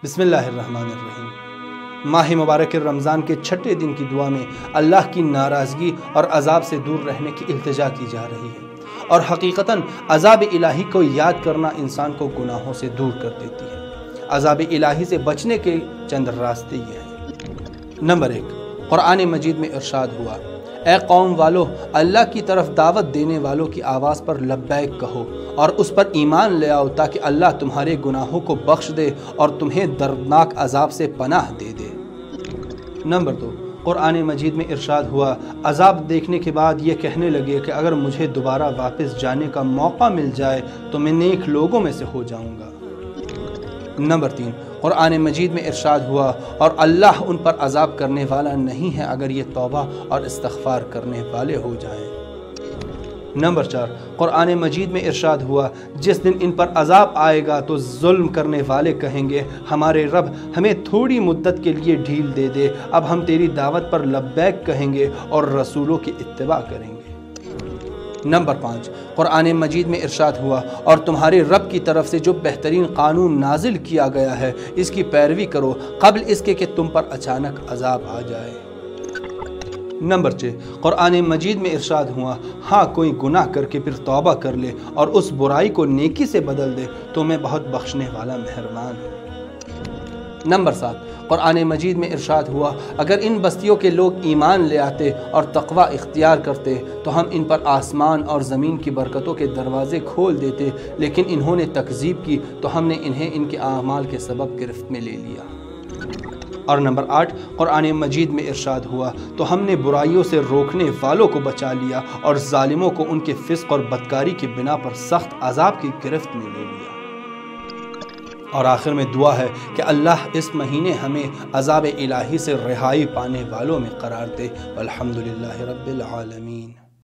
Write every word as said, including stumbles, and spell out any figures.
بسم اللہ الرحمن الرحیم۔ ماہ مبارک رمضان کے چھٹے دن کی دعا میں اللہ کی ناراضگی اور عذاب سے دور رہنے کی التجا کی جا رہی ہے، اور حقیقتاً عذاب الہی کو یاد کرنا انسان کو گناہوں سے دور کر دیتی ہے۔ عذاب الہی سے بچنے کے چند راستے یہ ہیں۔ نمبر ایک، قرآن مجید میں ارشاد ہوا، اے قوم والو، اللہ کی طرف دعوت دینے والوں کی آواز پر لبیک کہو اور اس پر ایمان لے آؤ تاکہ اللہ تمہارے گناہوں کو بخش دے اور تمہیں دردناک عذاب سے پناہ دے دے۔ نمبر دو، قرآن مجید میں ارشاد ہوا، عذاب دیکھنے کے بعد یہ کہنے لگے کہ اگر مجھے دوبارہ واپس جانے کا موقع مل جائے تو میں نیک لوگوں میں سے ہو جاؤں گا۔ نمبر تین، قرآن مجید میں ارشاد ہوا، اور اللہ ان پر عذاب کرنے والا نہیں ہے اگر یہ توبہ اور استغفار کرنے والے ہو جائیں۔ نمبر چار، قرآن مجید میں ارشاد ہوا، جس دن ان پر عذاب آئے گا تو ظلم کرنے والے کہیں گے، ہمارے رب ہمیں تھوڑی مدت کے لیے ڈھیل دے دے، اب ہم تیری دعوت پر لبیک کہیں گے اور رسولوں کی اتباع کریں گے۔ نمبر پانچ، قرآن مجید میں ارشاد ہوا، اور تمہارے رب کی طرف سے جو بہترین قانون نازل کیا گیا ہے اس کی پیروی کرو قبل اس کے کہ تم پر اچانک عذاب آ جائے۔ نمبر چھ، قرآن مجید میں ارشاد ہوا، ہاں کوئی گناہ کر کے پھر توبہ کر لے اور اس برائی کو نیکی سے بدل دے تو میں بہت بخشنے والا مہربان ہوں۔ نمبر سات، قرآن مجید میں ارشاد ہوا، اگر ان بستیوں کے لوگ ایمان لے آتے اور تقوی اختیار کرتے تو ہم ان پر آسمان اور زمین کی برکتوں کے دروازے کھول دیتے، لیکن انہوں نے تکذیب کی تو ہم نے انہیں ان کے اعمال کے سبب گرفت میں لے لیا۔ اور نمبر آٹھ، قرآن مجید میں ارشاد ہوا، تو ہم نے برائیوں سے روکنے والوں کو بچا لیا اور ظالموں کو ان کے فسق اور بدکاری کی بنا پر سخت عذاب کی گرفت میں لے لیا۔ اور آخر میں دعا ہے کہ اللہ اس مہینے ہمیں عذاب الہی سے رہائی پانے والوں میں قرار دے۔ والحمدللہ رب العالمین۔